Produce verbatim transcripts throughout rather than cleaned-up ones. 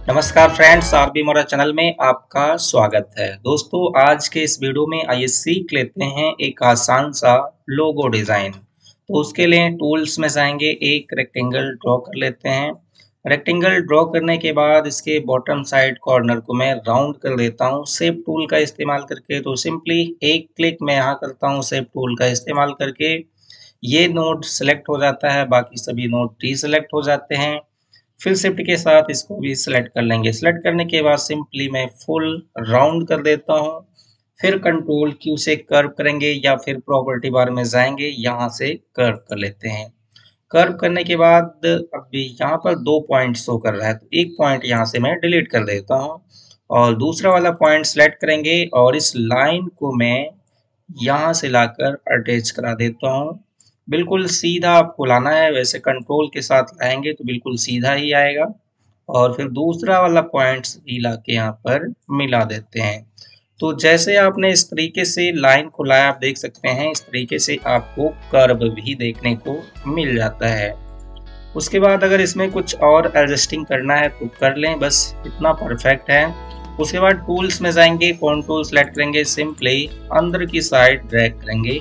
नमस्कार फ्रेंड्स, आप भी हमारा चैनल में आपका स्वागत है। दोस्तों, आज के इस वीडियो में आइए सीख लेते हैं एक आसान सा लोगो डिज़ाइन। तो उसके लिए टूल्स में जाएंगे, एक रेक्टेंगल ड्रॉ कर लेते हैं। रेक्टेंगल ड्रॉ करने के बाद इसके बॉटम साइड कॉर्नर को मैं राउंड कर देता हूँ शेप टूल का इस्तेमाल करके। तो सिंपली एक क्लिक मैं यहाँ करता हूँ शेप टूल का इस्तेमाल करके। ये नोड सेलेक्ट हो जाता है, बाकी सभी नोड डी सेलेक्ट हो जाते हैं। फिर शिफ्ट के साथ इसको भी सिलेक्ट कर लेंगे। सिलेक्ट करने के बाद सिंपली मैं फुल राउंड कर देता हूँ। फिर कंट्रोल क्यू से कर्व करेंगे या फिर प्रॉपर्टी बार में जाएंगे, यहाँ से कर्व कर लेते हैं। कर्व करने के बाद अभी यहाँ पर दो पॉइंट शो कर रहा है, तो एक पॉइंट यहाँ से मैं डिलीट कर देता हूँ और दूसरा वाला पॉइंट सेलेक्ट करेंगे और इस लाइन को मैं यहाँ से लाकर अटैच करा देता हूँ। बिल्कुल सीधा आपको लाना है, वैसे कंट्रोल के साथ लाएंगे तो बिल्कुल सीधा ही आएगा। और फिर दूसरा वाला पॉइंट्स भी ला के यहाँ पर मिला देते हैं। तो जैसे आपने इस तरीके से लाइन को लाया, आप देख सकते हैं इस तरीके से आपको कर्व भी देखने को मिल जाता है। उसके बाद अगर इसमें कुछ और एडजस्टिंग करना है तो कर लें, बस इतना परफेक्ट है। उसके बाद टूल्स में जाएंगे, कॉन्टूर सेलेक्ट करेंगे, सिंपली अंदर की साइड ड्रैग करेंगे।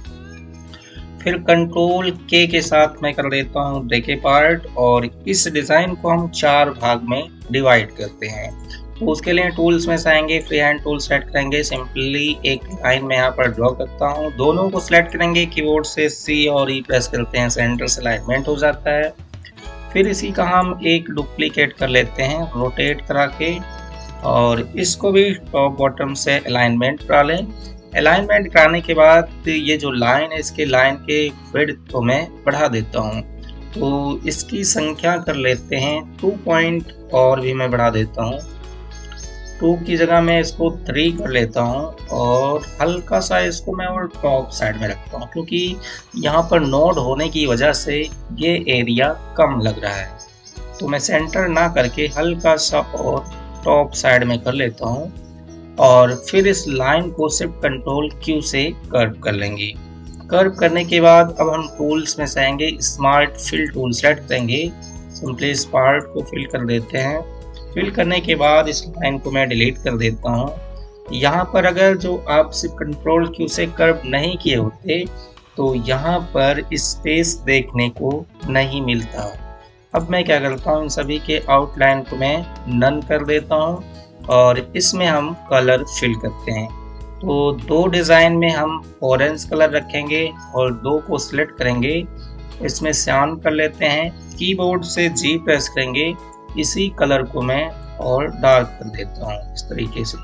फिर कंट्रोल के के साथ मैं कर देता हूँ ब्रेके पार्ट और इस डिज़ाइन को हम चार भाग में डिवाइड करते हैं। तो उसके लिए टूल्स में जाएंगे, फ्री हैंड टूल सेलेक्ट करेंगे, सिंपली एक लाइन में यहाँ पर ड्रॉ करता हूँ। दोनों को सिलेक्ट करेंगे, कीबोर्ड से सी और ई प्रेस करते हैं, सेंटर से अलाइनमेंट हो जाता है। फिर इसी का हम एक डुप्लीकेट कर लेते हैं रोटेट करा के और इसको भी टॉप बॉटम से अलाइनमेंट करा लें। अलाइनमेंट कराने के बाद ये जो लाइन है, इसके लाइन के विड्थ को मैं बढ़ा देता हूँ। तो इसकी संख्या कर लेते हैं टू पॉइंट और भी मैं बढ़ा देता हूँ। टू की जगह मैं इसको थ्री कर लेता हूँ और हल्का सा इसको मैं और टॉप साइड में रखता हूँ, क्योंकि यहाँ पर नोड होने की वजह से ये एरिया कम लग रहा है। तो मैं सेंटर ना करके हल्का सा और टॉप साइड में कर लेता हूँ और फिर इस लाइन को सिर्फ कंट्रोल क्यू से कर्व कर लेंगे। कर्व करने के बाद अब हम टूल्स में जाएंगे, स्मार्ट फिल टूल सेलेक्ट करेंगे, सिंपली इस पार्ट को फिल कर देते हैं। फिल करने के बाद इस लाइन को मैं डिलीट कर देता हूँ। यहाँ पर अगर जो आप सिर्फ कंट्रोल क्यू से कर्व नहीं किए होते तो यहाँ पर स्पेस देखने को नहीं मिलता। अब मैं क्या करता हूँ, इन सभी के आउटलाइन को मैं नन कर देता हूँ और इसमें हम कलर फिल करते हैं। तो दो डिज़ाइन में हम ऑरेंज कलर रखेंगे और दो को सिलेक्ट करेंगे, इसमें सियान कर लेते हैं। कीबोर्ड से जी प्रेस करेंगे, इसी कलर को मैं और डार्क कर देता हूँ इस तरीके से।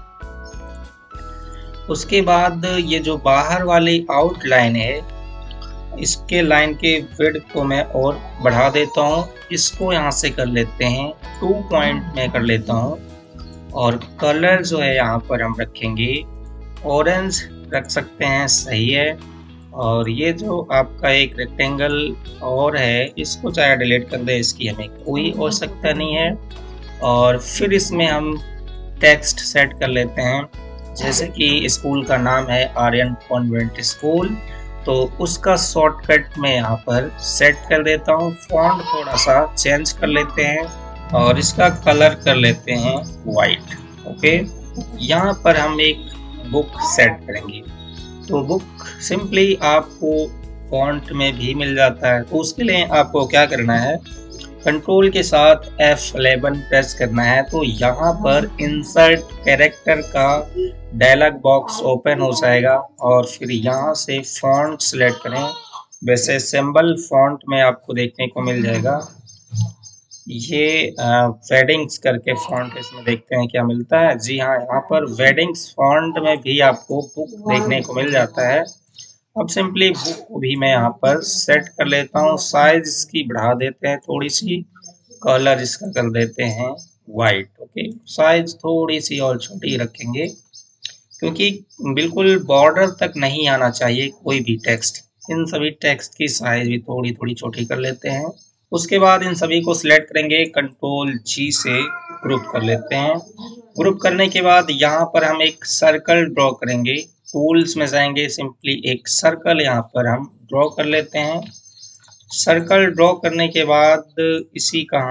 उसके बाद ये जो बाहर वाली आउटलाइन है, इसके लाइन के विड्थ को मैं और बढ़ा देता हूँ। इसको यहाँ से कर लेते हैं टू पॉइंट में कर लेता हूँ और कलर जो है यहाँ पर हम रखेंगे ऑरेंज रख सकते हैं, सही है। और ये जो आपका एक रेक्टेंगल और है, इसको चाहे डिलीट कर दे, इसकी हमें कोई आवश्यकता नहीं है। और फिर इसमें हम टेक्स्ट सेट कर लेते हैं, जैसे कि स्कूल का नाम है आर्यन कॉन्वेंट स्कूल, तो उसका शॉर्टकट मैं यहाँ पर सेट कर देता हूँ। फॉन्ट थोड़ा सा चेंज कर लेते हैं और इसका कलर कर लेते हैं वाइट। ओके, यहाँ पर हम एक बुक सेट करेंगे। तो बुक सिंपली आपको फॉन्ट में भी मिल जाता है। तो उसके लिए आपको क्या करना है, कंट्रोल के साथ एफ इलेवन प्रेस करना है। तो यहाँ पर इंसर्ट कैरेक्टर का डायलॉग बॉक्स ओपन हो जाएगा और फिर यहाँ से फॉन्ट सेलेक्ट करें। वैसे सिंबल फॉन्ट में आपको देखने को मिल जाएगा, ये वेडिंग्स करके फॉन्ट, इसमें देखते हैं क्या मिलता है। जी हाँ, यहाँ पर वेडिंग्स फॉन्ट में भी आपको बुक देखने को मिल जाता है। अब सिंपली बुक को भी मैं यहाँ पर सेट कर लेता हूँ। साइज इसकी बढ़ा देते हैं थोड़ी सी, कलर इसका कर देते हैं वाइट। ओके, साइज थोड़ी सी और छोटी रखेंगे, क्योंकि बिल्कुल बॉर्डर तक नहीं आना चाहिए कोई भी टेक्स्ट। इन सभी टेक्स्ट की साइज भी थोड़ी थोड़ी छोटी कर लेते हैं। उसके बाद इन सभी को सिलेक्ट करेंगे, कंट्रोल जी से ग्रुप कर लेते हैं। ग्रुप करने के बाद यहाँ पर हम एक सर्कल ड्रॉ करेंगे। टूल्स में जाएंगे, सिंपली एक सर्कल यहाँ पर हम ड्रॉ कर लेते हैं। सर्कल ड्रॉ करने के बाद इसी का हम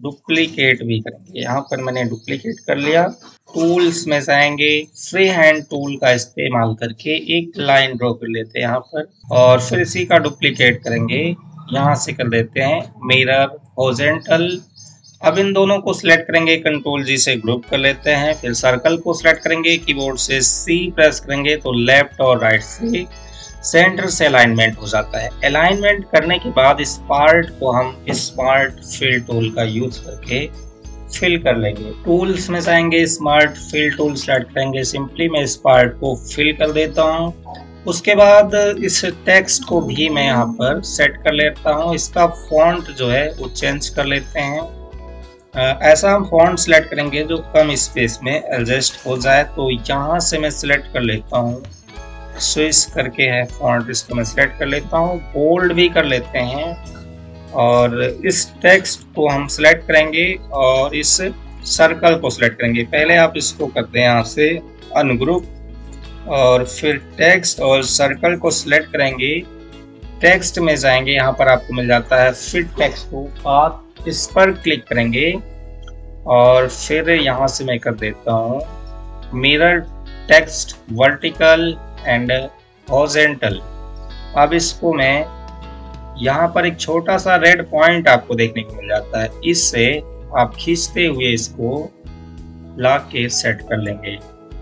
डुप्लीकेट भी करेंगे। यहाँ पर मैंने डुप्लीकेट कर लिया। टूल्स में जाएंगे, फ्री हैंड टूल का इस्तेमाल करके एक लाइन ड्रॉ कर लेते हैं यहाँ पर, और फिर इसी का डुप्लीकेट करेंगे। यहाँ से कर देते हैं मिरर हॉरिजॉन्टल। अब इन दोनों को सिलेक्ट करेंगे, कंट्रोल जी से ग्रुप कर लेते हैं। फिर सर्कल को सिलेक्ट करेंगे, कीबोर्ड से सी प्रेस करेंगे तो लेफ्ट और राइट से सेंटर से अलाइनमेंट हो जाता है। अलाइनमेंट करने के बाद इस पार्ट को हम स्मार्ट फिल टूल का यूज करके फिल कर लेंगे। टूल्स में जाएंगे, स्मार्ट फिल टूल सेलेक्ट करेंगे। सिंपली मैं इस पार्ट को फिल कर देता हूँ। उसके बाद इस टेक्स्ट को भी मैं यहाँ पर सेट कर लेता हूँ। इसका फॉन्ट जो है वो चेंज कर लेते हैं। ऐसा हम फॉन्ट सेलेक्ट करेंगे जो कम स्पेस में एडजस्ट हो जाए। तो यहाँ से मैं सिलेक्ट कर लेता हूँ, स्विच करके है फॉन्ट, इसको मैं सिलेक्ट कर लेता हूँ। बोल्ड भी कर लेते हैं और इस टेक्स्ट को हम सिलेक्ट करेंगे और इस सर्कल को सिलेक्ट करेंगे। पहले आप इसको करते हैं यहाँ से अनग्रुप, और फिर टेक्स्ट और सर्कल को सिलेक्ट करेंगे। टेक्स्ट में जाएंगे, यहाँ पर आपको मिल जाता है फिट टेक्स्ट टू पाथ, इस पर क्लिक करेंगे और फिर यहाँ से मैं कर देता हूँ mirror text vertical and horizontal. अब इसको मैं यहाँ पर एक छोटा सा रेड पॉइंट आपको देखने को मिल जाता है, इससे आप खींचते हुए इसको ला के सेट कर लेंगे।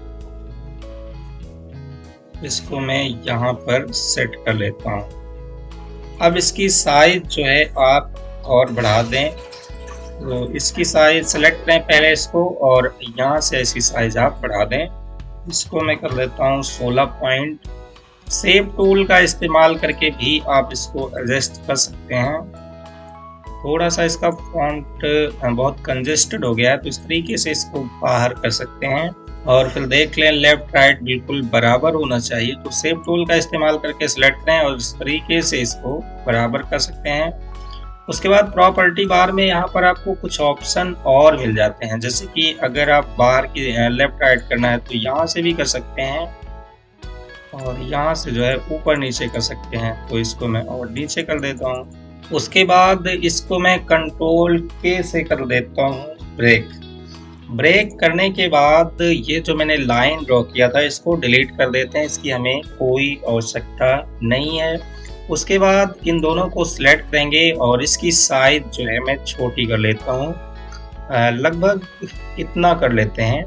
इसको मैं यहाँ पर सेट कर लेता हूँ। अब इसकी साइज जो है आप और बढ़ा दें, तो इसकी साइज सेलेक्ट करें पहले इसको, और यहाँ से इसकी साइज आप बढ़ा दें। इसको मैं कर देता हूँ सोलह पॉइंट। सेव टूल का इस्तेमाल करके भी आप इसको एडजस्ट कर सकते हैं। थोड़ा सा इसका फॉन्ट बहुत कंजेस्टेड हो गया है, तो इस तरीके से इसको बाहर कर सकते हैं। और फिर देख लें लेफ्ट राइट बिल्कुल बराबर होना चाहिए, तो सेव टूल का इस्तेमाल करके सिलेक्ट करें और इस तरीके से इसको बराबर कर सकते हैं। उसके बाद प्रॉपर्टी बार में यहाँ पर आपको कुछ ऑप्शन और मिल जाते हैं, जैसे कि अगर आप बाहर की लेफ्ट राइट करना है तो यहाँ से भी कर सकते हैं, और यहाँ से जो है ऊपर नीचे कर सकते हैं। तो इसको मैं और नीचे कर देता हूँ। उसके बाद इसको मैं कंट्रोल के से कर देता हूँ ब्रेक। ब्रेक करने के बाद ये जो मैंने लाइन ड्रॉ किया था इसको डिलीट कर देते हैं, इसकी हमें कोई आवश्यकता नहीं है। उसके बाद इन दोनों को सिलेक्ट करेंगे और इसकी साइज जो है मैं छोटी कर लेता हूँ, लगभग इतना कर लेते हैं।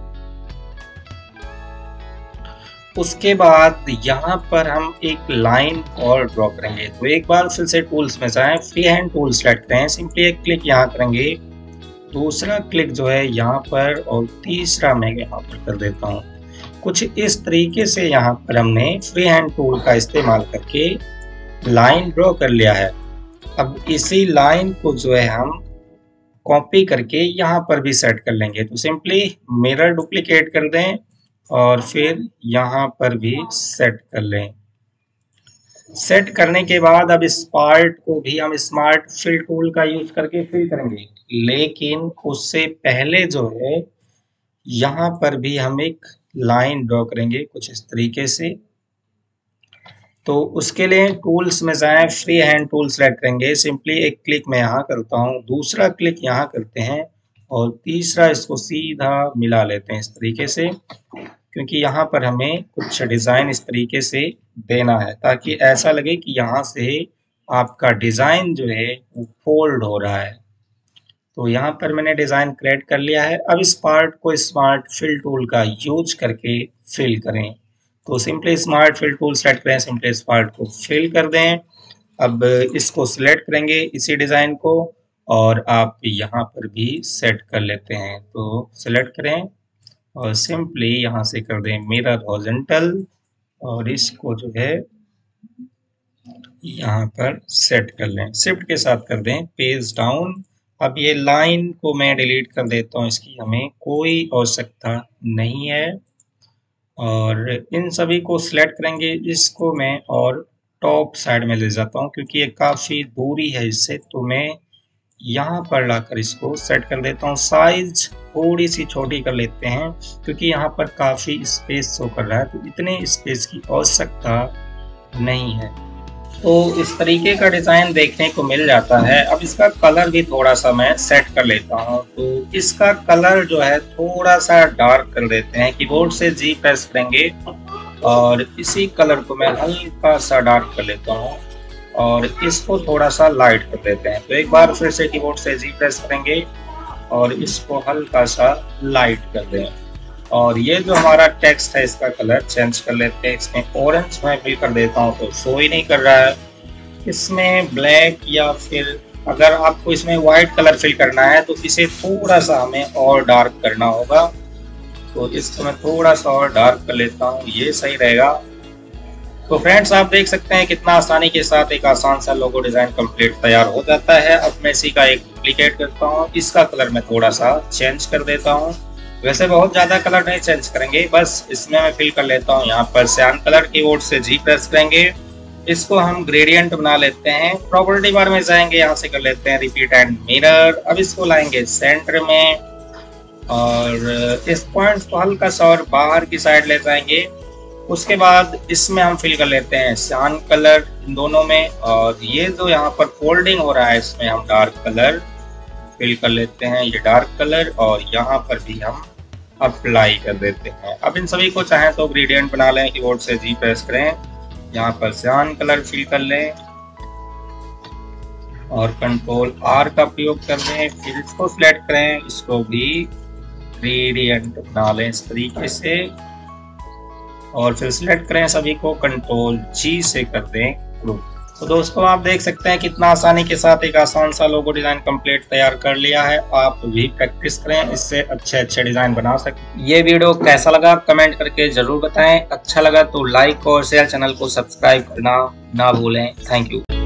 उसके बाद यहाँ पर हम एक लाइन और ड्रॉ करेंगे। तो एक बार फिर से टूल्स में जाएं, फ्री हैंड टूल सेलेक्ट करें, सिंपली एक क्लिक यहाँ करेंगे, दूसरा क्लिक जो है यहाँ पर, और तीसरा मैं यहाँ पर कर देता हूँ। कुछ इस तरीके से यहाँ पर हमने फ्री हैंड टूल का इस्तेमाल करके लाइन ड्रॉ कर लिया है। अब इसी लाइन को जो है हम कॉपी करके यहाँ पर भी सेट कर लेंगे। तो सिंपली मिरर डुप्लीकेट कर दें और फिर यहाँ पर भी सेट कर लें। सेट करने के बाद अब इस पार्ट को भी हम स्मार्ट फिल टूल का यूज करके फिल करेंगे, लेकिन उससे पहले जो है यहाँ पर भी हम एक लाइन ड्रॉ करेंगे कुछ इस तरीके से। तो उसके लिए टूल्स में जाएं, फ्री हैंड टूल सेलेक्ट करेंगे, सिंपली एक क्लिक मैं यहाँ करता हूँ, दूसरा क्लिक यहाँ करते हैं और तीसरा इसको सीधा मिला लेते हैं इस तरीके से, क्योंकि यहाँ पर हमें कुछ डिज़ाइन इस तरीके से देना है ताकि ऐसा लगे कि यहाँ से आपका डिज़ाइन जो है वो फोल्ड हो रहा है। तो यहाँ पर मैंने डिज़ाइन क्रिएट कर लिया है। अब इस पार्ट को स्मार्ट फिल टूल का यूज करके फिल करें। तो simply smart fill tool select करें, सिंपली इस पार्ट को फिल कर दें। अब इसको सिलेक्ट करेंगे इसी डिज़ाइन को, और आप यहाँ पर भी सेट कर लेते हैं। तो सिलेक्ट करें और सिंपली यहाँ से कर दें मिरर हॉरिजॉन्टल, और इसको जो है यहाँ पर सेट कर लें, शिफ्ट के साथ कर दें पेज डाउन। अब ये लाइन को मैं डिलीट कर देता हूँ, इसकी हमें कोई आवश्यकता नहीं है। और इन सभी को सिलेक्ट करेंगे, इसको मैं और टॉप साइड में ले जाता हूँ क्योंकि ये काफ़ी दूरी है इससे, तो मैं यहाँ पर लाकर इसको सेट कर देता हूँ। साइज थोड़ी सी छोटी कर लेते हैं क्योंकि यहाँ पर काफ़ी स्पेस शो कर रहा है, तो इतने स्पेस की आवश्यकता नहीं है। तो इस तरीके का डिजाइन देखने को मिल जाता है। अब इसका कलर भी थोड़ा सा मैं सेट कर लेता हूँ। तो इसका कलर जो है थोड़ा सा डार्क कर देते हैं। कीबोर्ड से जी प्रेस करेंगे और इसी कलर को मैं हल्का सा डार्क कर लेता हूँ और इसको थोड़ा सा लाइट कर देते हैं। तो एक बार फिर से कीबोर्ड से जी प्रेस करेंगे और इसको हल्का सा लाइट कर दें। और ये जो हमारा टेक्स्ट है इसका कलर चेंज कर लेते हैं। इसमें ऑरेंज मैं फिल कर देता हूँ तो शो ही नहीं कर रहा है। इसमें ब्लैक या फिर अगर आपको इसमें व्हाइट कलर फिल करना है तो इसे थोड़ा सा हमें और डार्क करना होगा। तो इसको मैं थोड़ा सा और डार्क कर लेता हूँ, ये सही रहेगा। तो फ्रेंड्स आप देख सकते हैं कितना आसानी के साथ एक आसान सा लोगो डिजाइन कंप्लीट तैयार हो जाता है। अब मैं इसी का एक डुप्लीकेट करता हूँ। इसका कलर मैं थोड़ा सा चेंज कर देता हूँ। वैसे बहुत ज्यादा कलर नहीं चेंज करेंगे, बस इसमें मैं फिल कर लेता हूँ यहाँ पर सियान कलर। कीबोर्ड से जी प्रेस करेंगे, इसको हम ग्रेडियंट बना लेते हैं। प्रॉपर्टी बार में जाएंगे, यहाँ से कर लेते हैं रिपीट एंड मिरर। अब इसको लाएंगे सेंटर में और इस पॉइंट को हल्का सा और बाहर की साइड ले जाएंगे। उसके बाद इसमें हम फिल कर लेते हैं सियान कलर दोनों में, और ये जो यहाँ पर फोल्डिंग हो रहा है इसमें हम डार्क कलर फिल कर लेते हैं, ये डार्क कलर, और यहाँ पर भी हम अप्लाई कर देते हैं। अब इन सभी को चाहें तो ग्रेडियंट बना लें, कीबोर्ड से जी प्रेस करें, यहाँ पर सियान कलर फिल कर लें और कंट्रोल आर का प्रयोग कर लें। फिर इसको सिलेक्ट करें, इसको भी ग्रेडियंट बना लें इस तरीके से, और फिर सिलेक्ट करें सभी को, कंट्रोल जी से कर दें ग्रुप। तो दोस्तों आप देख सकते हैं कितना आसानी के साथ एक आसान सा लोगो डिजाइन कंप्लीट तैयार कर लिया है। आप भी प्रैक्टिस करें, इससे अच्छे अच्छे डिजाइन बना सकते। ये वीडियो कैसा लगा कमेंट करके जरूर बताएं। अच्छा लगा तो लाइक और शेयर, चैनल को सब्सक्राइब करना ना भूलें। Thank you.